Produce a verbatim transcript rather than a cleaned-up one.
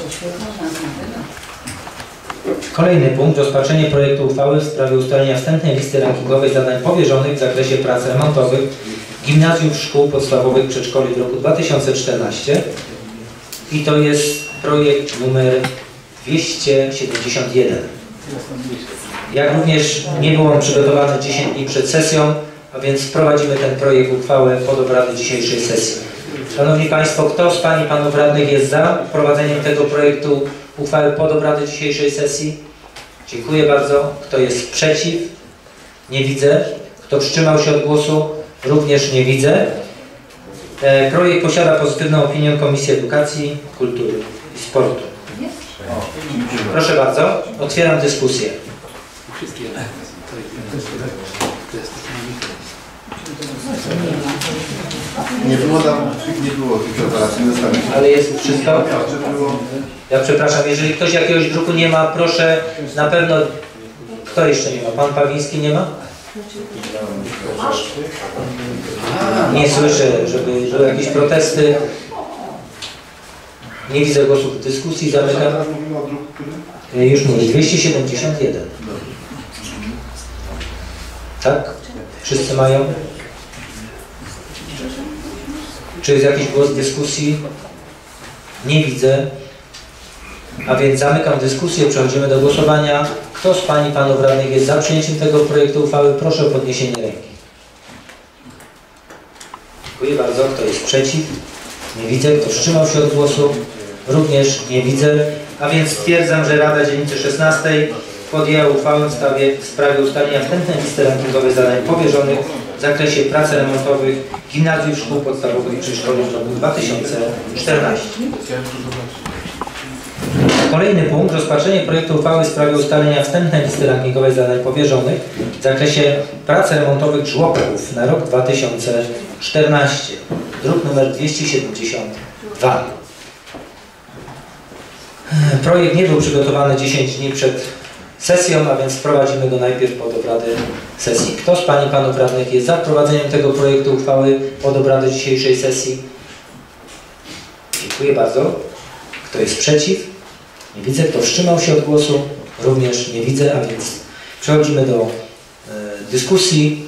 Kolejny punkt. Rozpatrzenie projektu uchwały w sprawie ustalenia wstępnej listy rankingowej zadań powierzonych w zakresie prac remontowych gimnazjów, szkół podstawowych, przedszkoli w roku dwa tysiące czternastym. I to jest projekt numer dwieście siedemdziesiąt jeden. Jak również nie był on przygotowany dziesięć dni przed sesją, a więc wprowadzimy ten projekt uchwały pod obrady dzisiejszej sesji. Szanowni Państwo, kto z Pań i Panów Radnych jest za wprowadzeniem tego projektu uchwały pod obrady dzisiejszej sesji? Dziękuję bardzo. Kto jest przeciw? Nie widzę. Kto wstrzymał się od głosu? Również nie widzę. E, projekt posiada pozytywną opinię Komisji Edukacji, Kultury i Sportu. Proszę bardzo. Otwieram dyskusję. Nie było tam, nie było tych operacji, dostaliśmy. Ale jest wszystko? Ja przepraszam, jeżeli ktoś jakiegoś druku nie ma, proszę, na pewno... Kto jeszcze nie ma? Pan Pawiński nie ma? Nie słyszę, żeby były jakieś protesty. Nie widzę głosów w dyskusji, zamykam. Już mówię, dwieście siedemdziesiąt jeden. Tak? Wszyscy mają? Czy jest jakiś głos w dyskusji? Nie widzę. A więc zamykam dyskusję, przechodzimy do głosowania. Kto z Pań i Panów Radnych jest za przyjęciem tego projektu uchwały? Proszę o podniesienie ręki. Dziękuję bardzo. Kto jest przeciw? Nie widzę. Kto wstrzymał się od głosu? Również nie widzę. A więc stwierdzam, że Rada Dzielnicy szesnastej podjęła uchwałę w sprawie, w sprawie ustalenia wstępnej listy rankingowej zadań powierzonych w zakresie prac remontowych gimnazjów, szkół podstawowych i przedszkoli w roku dwa tysiące czternastym. Kolejny punkt. Rozpatrzenie projektu uchwały w sprawie ustalenia wstępnej listy rankingowej zadań powierzonych w zakresie prac remontowych żłobków na rok dwa tysiące czternasty. Druk nr dwieście siedemdziesiąt dwa. Projekt nie był przygotowany dziesięć dni przed sesją, a więc wprowadzimy go najpierw pod obrady sesji. Kto z Pań i Panów Radnych jest za wprowadzeniem tego projektu uchwały pod obrady dzisiejszej sesji? Dziękuję bardzo. Kto jest przeciw? Nie widzę. Kto wstrzymał się od głosu? Również nie widzę, a więc przechodzimy do e, dyskusji.